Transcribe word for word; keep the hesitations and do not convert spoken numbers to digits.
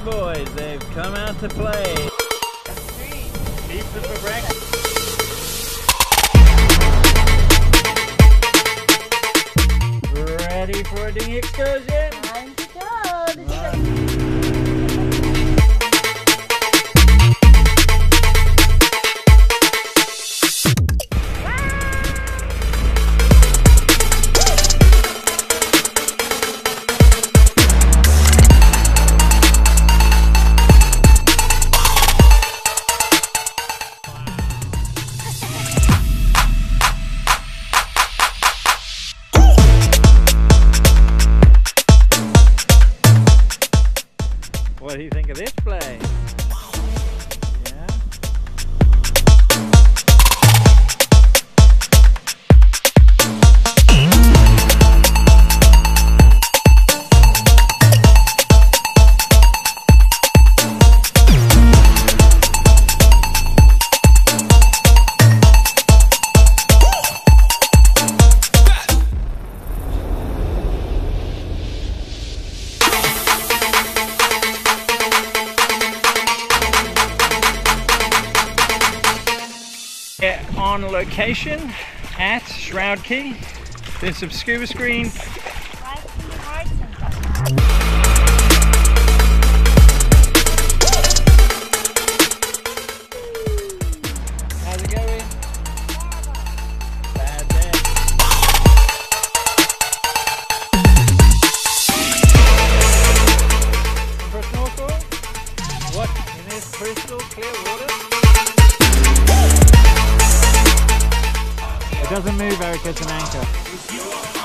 boys, they've come out to play. Pizza for breakfast. Ready for a dinghy excursion? Time to go. This is a What do you think of this play? Yeah. On location at Shroud Cay. There's some scuba screen. right to the right sometimes. How's it going? Bad day. For a snorkel? What in this crystal clear water? It doesn't move, Eric, it's an anchor.